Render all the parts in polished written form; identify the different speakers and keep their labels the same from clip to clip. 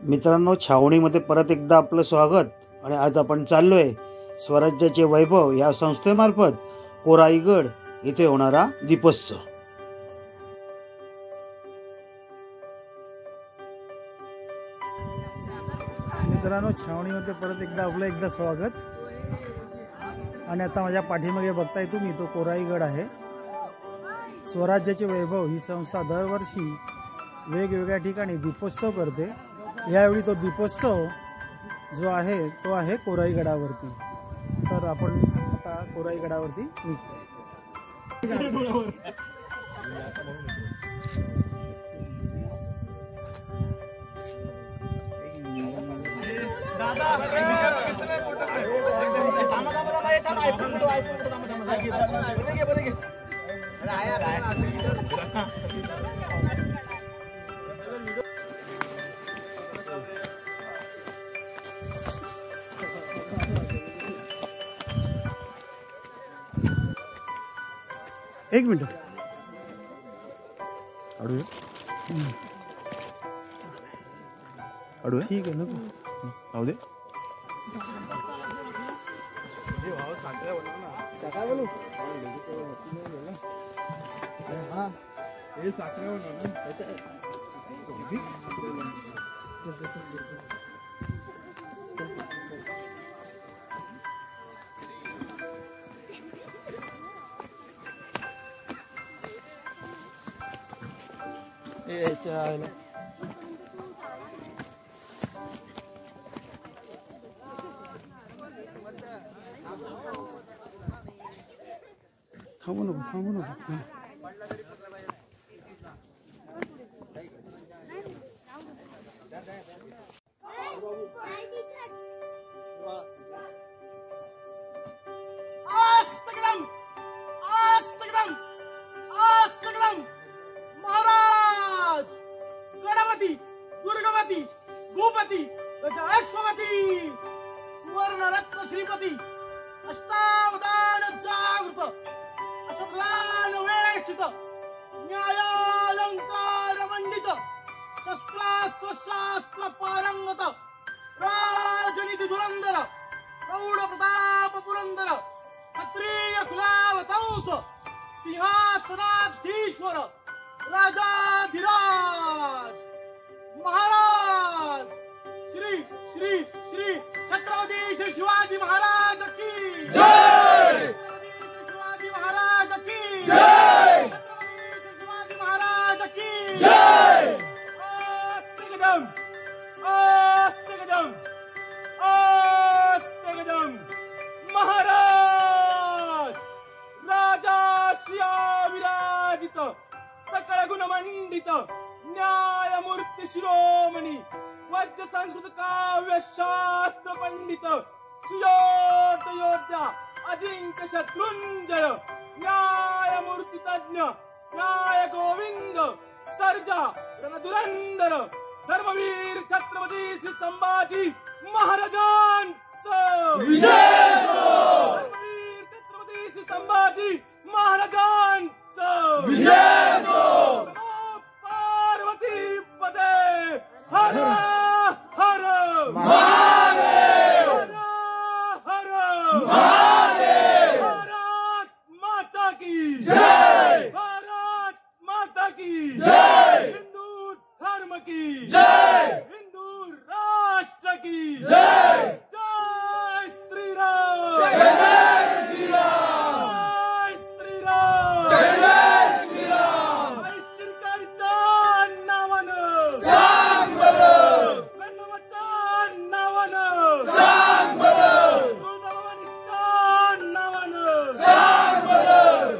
Speaker 1: मित्रांनो, छावणीमध्ये परत एकदा आपलं स्वागत. आणि आज आपण चाललोय स्वराज्याचे वैभव या संस्थेमार्फत कोराईगड येथे होणारा दीपोत्सव. मित्रांनो, छावणीमध्ये परत एकदा स्वागत. आणि आता माझ्या पाठीमागे बघताय तुम्ही तो कोराईगड आहे. स्वराज्याचे वैभव ही संस्था दरवर्षी वेगवेगळ्या ठिकाणी दीपोत्सव करते. यावेळी तो दीपोत्सव जो आहे तो आहे कोराईगडावरती. तर आपण आता कोराईगडावरती निघतोय. एक मिनिट अडू ठीक आहे ना. दे थांबू नको.
Speaker 2: महाराज गणपती दुर्गावती भूपती अश्वपती सुवर्ण रत्न श्रीपती अष्टावधान जागृत अशोकलाल वेक्षित न्यायालंकार मंडित शस्त्रास्त्र शास्त्र पारंगत राजनीती धुरंधर प्रौढ प्रताप पुरंदर क्षत्रिय कुलावतंस सिंहासनाधीश्वर राजाधिराज महाराज श्री श्री श्री छत्रपती श्री शिवाजी महाराज की जय. छत्रपती श्री शिवाजी महाराज की जय. छत्रपती श्री शिवाजी महाराज की जय. आस्तिकदम आस्तिकदम आस्तिकदम. महाराज राजा श्रिया विराजित सकळ गुणमंडित न्यायमूर्ती शिरोमणी वज्र संस्कृत काव्य शास्त्र पंडित सुयोध योद्धा अजिंक्य शत्रुंजय न्यायमूर्ती तज्ञ न्याय गोविंद सर्जा रणधुरंदर धर्मवीर छत्रपती श्री संभाजी महाराजांचा विजय असो. धर्मवीर छत्रपती श्री संभाजी महाराजांचा विजय असो. पार्वती पदे हर हर महादेव हर हर महादेव. भारत माता की जय. भारत माता की जय. हिंदू धर्म की जय. हिंदू राष्ट्र की जय. जय श्रीराम. जय श्रीराम. जय श्रीराम. जय श्रीराम. ऐश्वर्याच्या नावानं सांग बरं. गणवच्या नावानं सांग बरं. तुळजाभवानीच्या नावानं सांग बरं.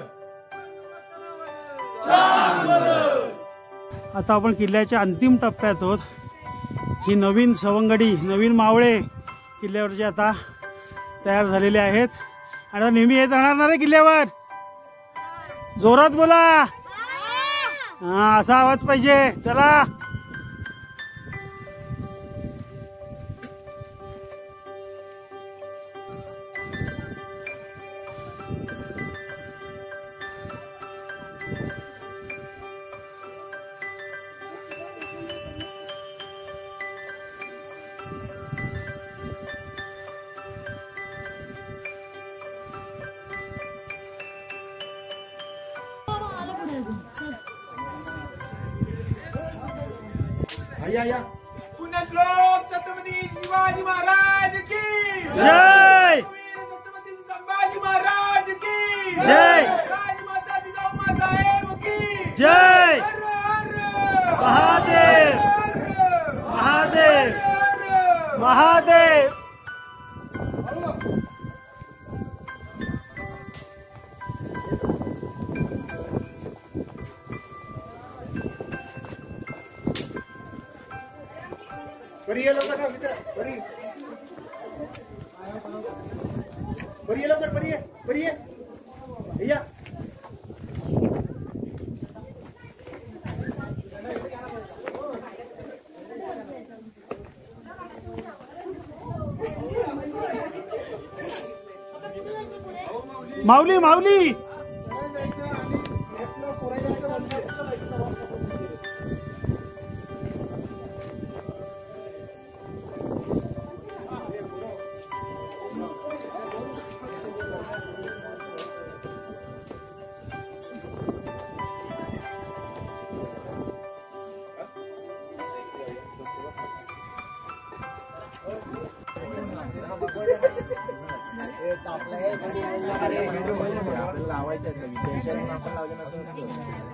Speaker 2: सांग बरं.
Speaker 1: आता आपण किल्ल्याच्या अंतिम टप्प्यात आहोत. ही नवीन सवंगडी नवीन मावळे किल्ल्यावरचे आता तयार झालेले आहेत. आणि आता नेहमी येत राहणार रे किल्ल्यावर. जोरात बोला. हा, असा आवाज पाहिजे. चला.
Speaker 2: पुण्यश्लोक छत्रपती शिवाजी महाराज की
Speaker 1: जय,
Speaker 2: छत्रपती संभाजी महाराज की
Speaker 1: जय,
Speaker 2: राजमाता जिजाऊ साहेब की
Speaker 1: जय,
Speaker 2: हर हर
Speaker 1: महादेव, महादेव, महादेव.
Speaker 3: बरी ये लवकर मित्र, बरी ये लवकर, बरी ये या
Speaker 1: माऊली, माऊली.
Speaker 4: लावायचं टेन्शन आपण लावलं नसेल.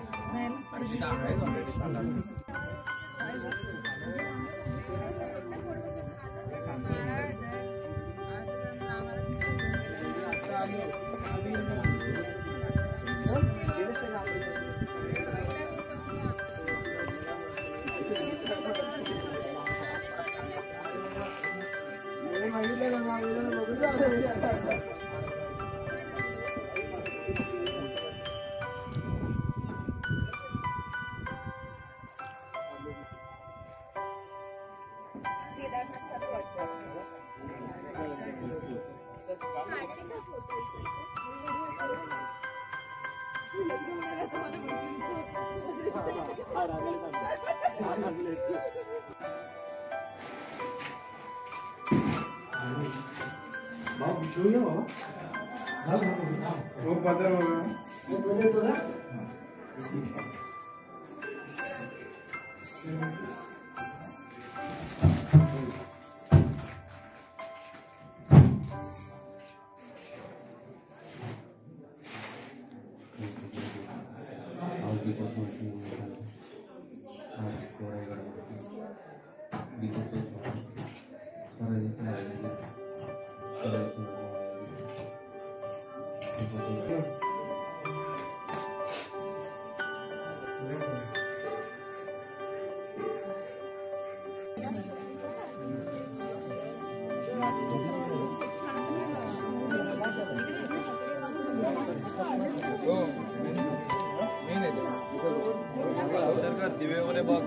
Speaker 2: दिवे वगैरे बघ.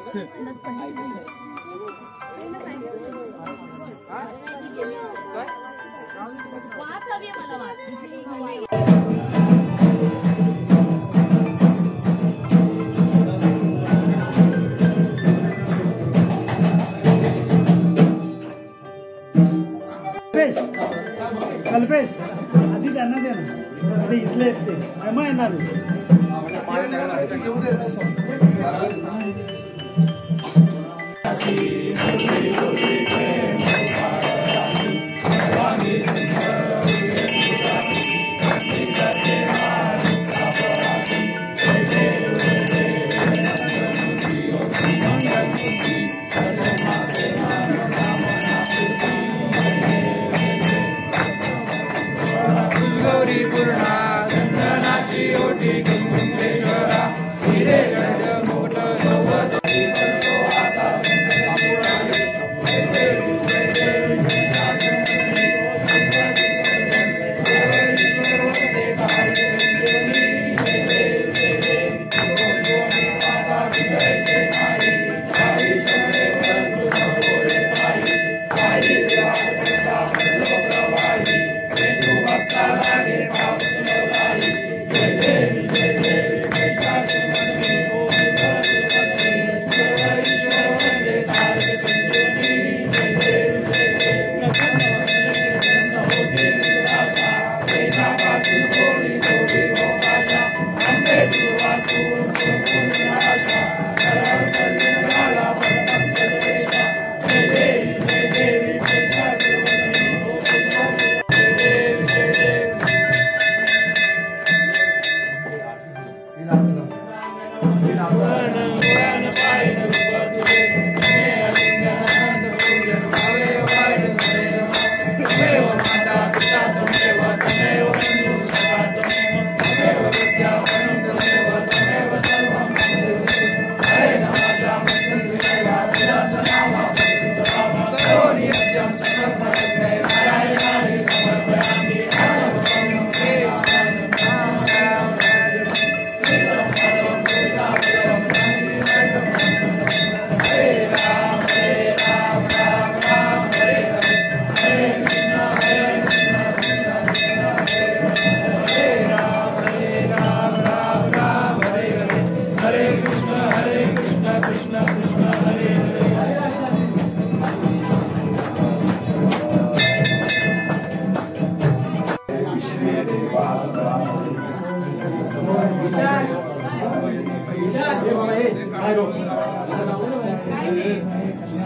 Speaker 1: कल्पेश आधी त्यांना दे ना, ते इथले आहेत ते मग येणार.
Speaker 2: हिरे गड मोठ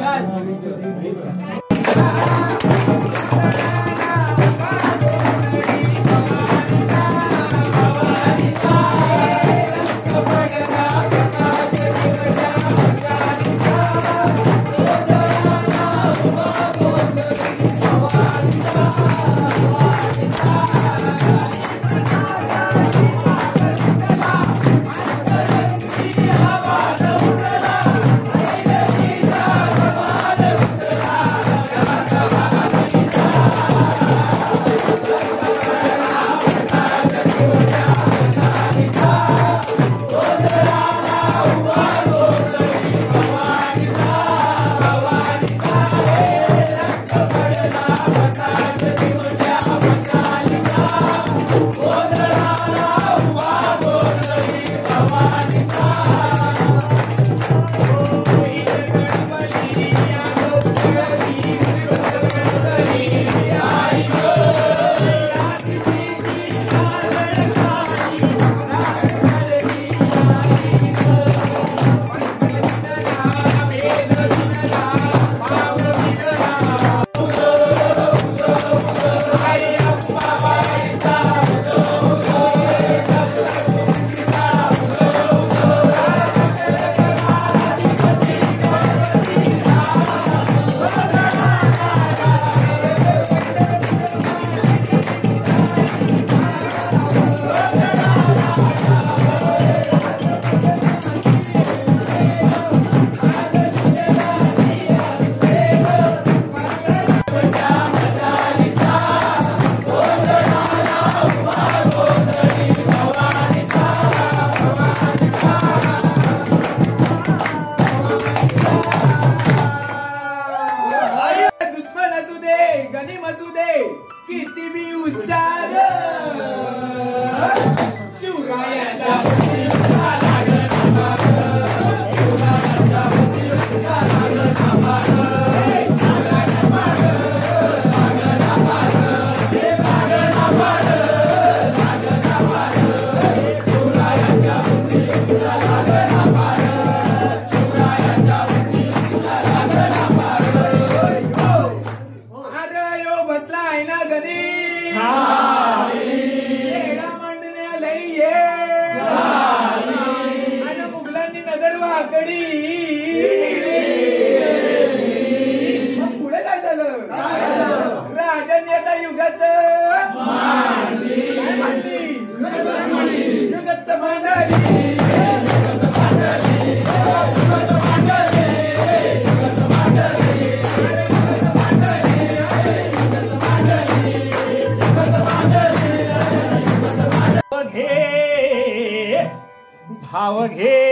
Speaker 5: धाव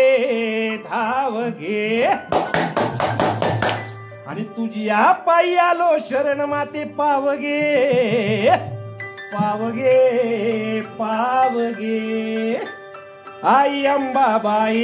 Speaker 5: घे धाव घे आणि तुझ्या पायी आलो शरण माते पावगे पावगे पावगे आई अंबाबाई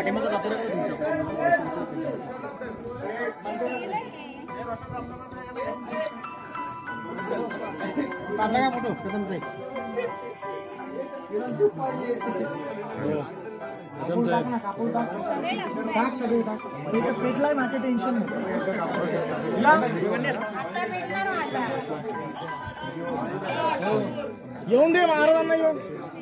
Speaker 3: काढला का फोटो कदमचा पेटलाय माझे टेन्शन येऊन दे महाराजांना येऊन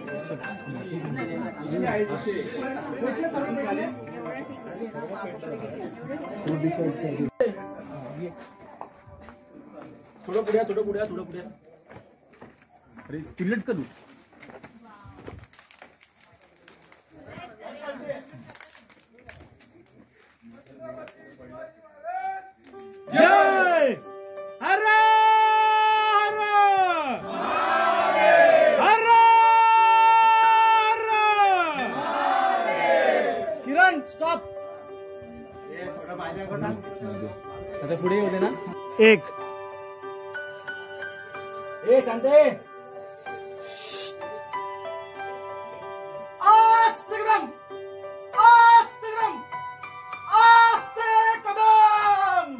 Speaker 5: थोडं पुढे थोडं पुढे थोडं पुढे अरे चिल्लट करू जय हर
Speaker 3: किरण स्टॉप
Speaker 5: आता पुढे येऊ दे ना
Speaker 1: एक
Speaker 5: ए शांते
Speaker 3: आस्ते कदम आस्ते कदम आस्ते कदम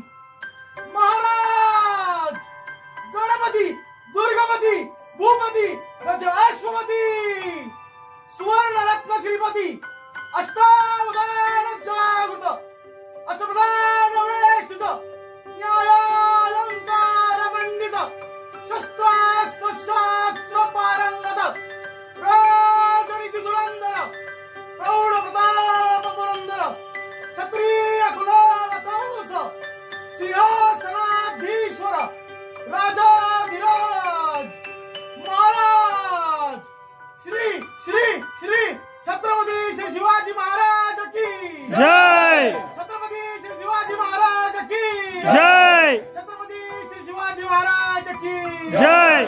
Speaker 3: महाराज गणपती दुर्गापती भूपती अश्वपती सुवर्ण रत्न श्रीपती अष्टावधान जागृत अष्टप्रधान वेशित न्यायालंकार मंडित शस्त्रास्त्र शास्त्र पारंगत राजनीती धुरंधर प्रौढ प्रताप पुरंदर क्षत्रिय कुलावतंस सिंहासनाधीश्वर राजाधिराज महाराज श्री श्री श्री छत्रपती श्री शिवाजी महाराज की
Speaker 1: जय
Speaker 3: छत्रपती श्री शिवाजी महाराज की
Speaker 1: जय
Speaker 3: छत्रपती श्री शिवाजी महाराज की
Speaker 1: जय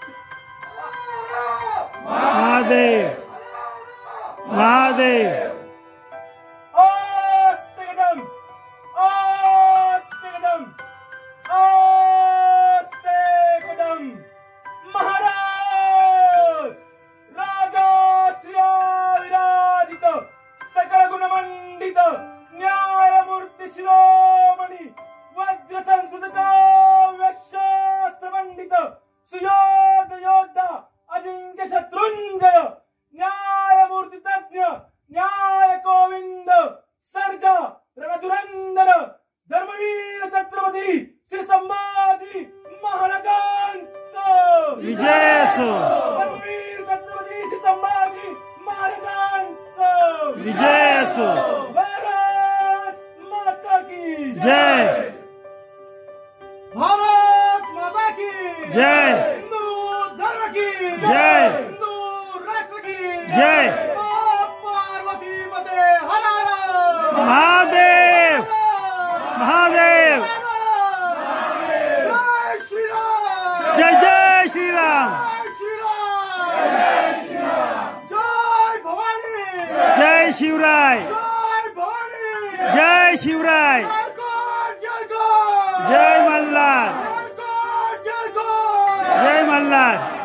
Speaker 1: महादेव महादेव
Speaker 5: आस्ते कदम आस्ते कदम आस्ते कदम महाराज राजा श्रिया विराजित सकल गुणमंडित न्यायमूर्ती शिरोमणी वज्र संस्कृत काव्य शास्त्र पंडित सुयोध योद्धा अजिंक्य शत्रुंजय न्यायमूर्ती तज्ञ न्याय कोविंद सर्जा रणधुरंदर धर्मवीर छत्रपती श्री संभाजी महाराजांचं
Speaker 1: विजय असो
Speaker 5: धर्मवीर छत्रपती श्री संभाजी महाराजांचं
Speaker 1: विजय असो
Speaker 5: भारत माता की
Speaker 1: जय
Speaker 3: भारत माता की
Speaker 1: जय
Speaker 3: हिंदू धर्म की
Speaker 1: जय
Speaker 3: हिंदू राष्ट्र की
Speaker 1: जय
Speaker 3: मां पार्वती पते हर हर
Speaker 1: महादेव महादेव
Speaker 3: जय श्री राम
Speaker 1: जय जय श्रीराम
Speaker 3: जय श्री राम जय भवानी
Speaker 1: जय शिवराय
Speaker 3: जय भवानी
Speaker 1: जय शिवराय
Speaker 3: जय गॉड जय गॉड
Speaker 1: जय मल्हार
Speaker 3: जय गॉड जय गॉड
Speaker 1: जय मल्हार